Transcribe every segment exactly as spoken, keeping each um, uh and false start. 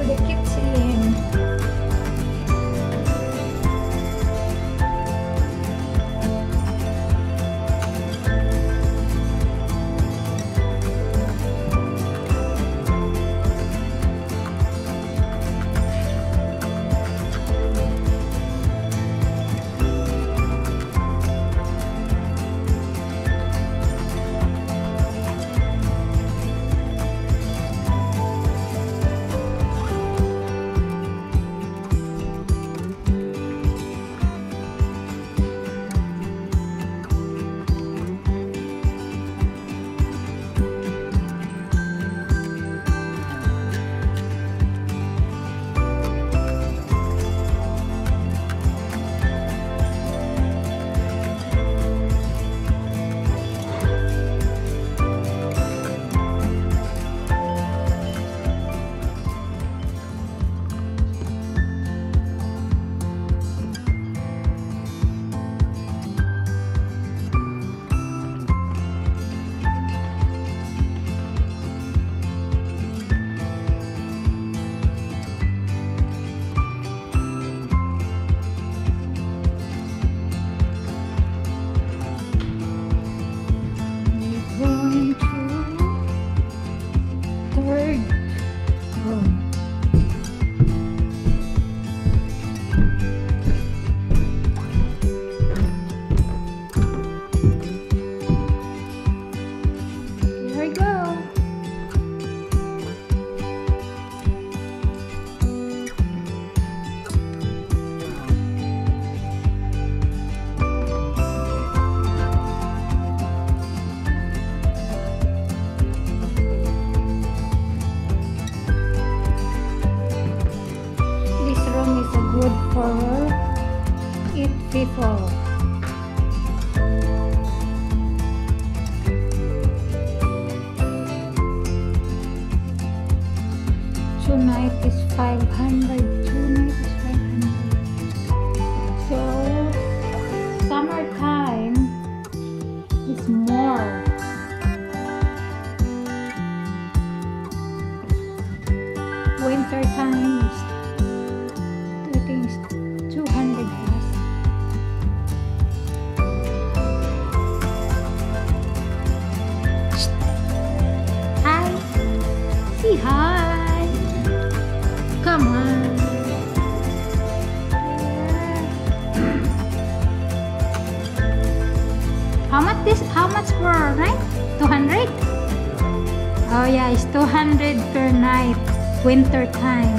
the kitchen. Good for eight people. Two night is five hundred. Two night is five hundred. So summertime is more. Winter time is two hundred plus. Hi. Say hi. Come on. How much this? How much per night? two hundred? Oh yeah, it's two hundred per night. Winter time.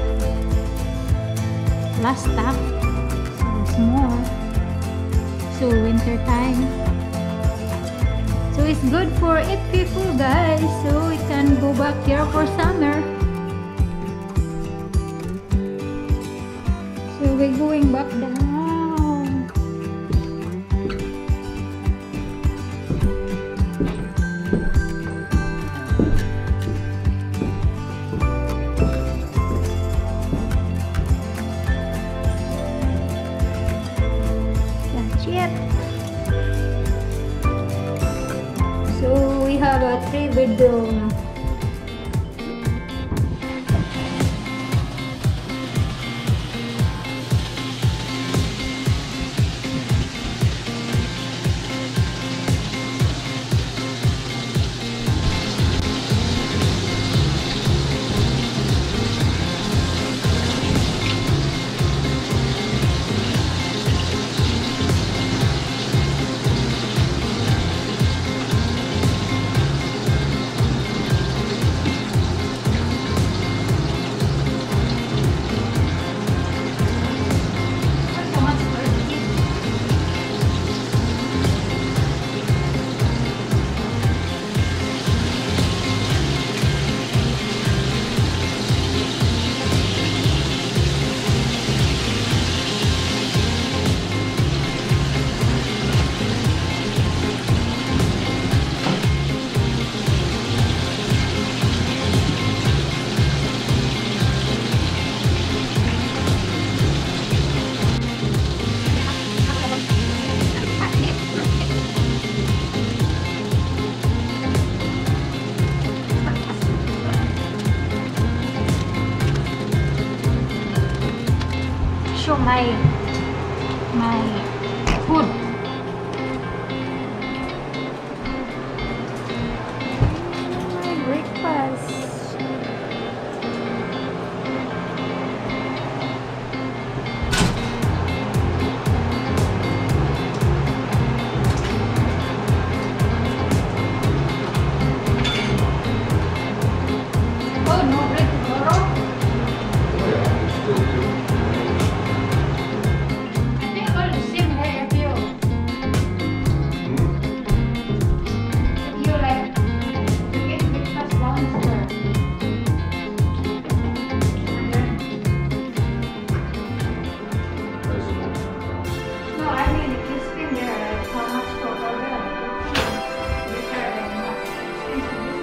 Last stop, so it's more. So winter time. So it's good for eight people, guys. So we can go back here for summer. So we're going back down. So we have a three bedroom. show my my food. My breakfast. Oh, no bread tomorrow? I think all the same here if you if you like to get breakfast downstairs. No, I mean if you spend there, like how much for order? Later and much expensive.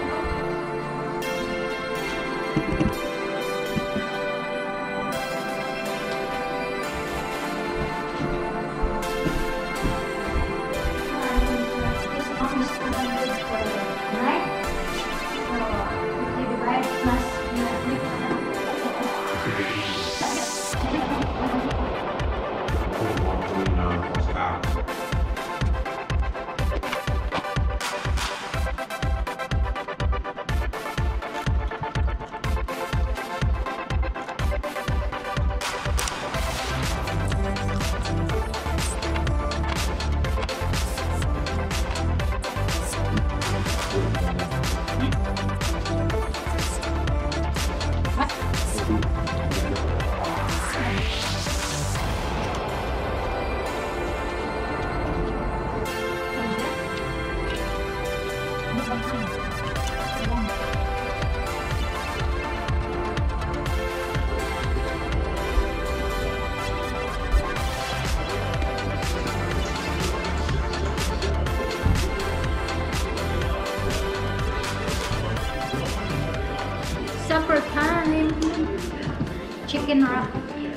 Supper time. Chicken wrap.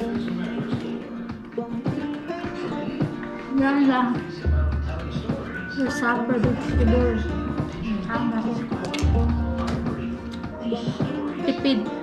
Yan lang. Your supper vegetables. Hamas. Tipid.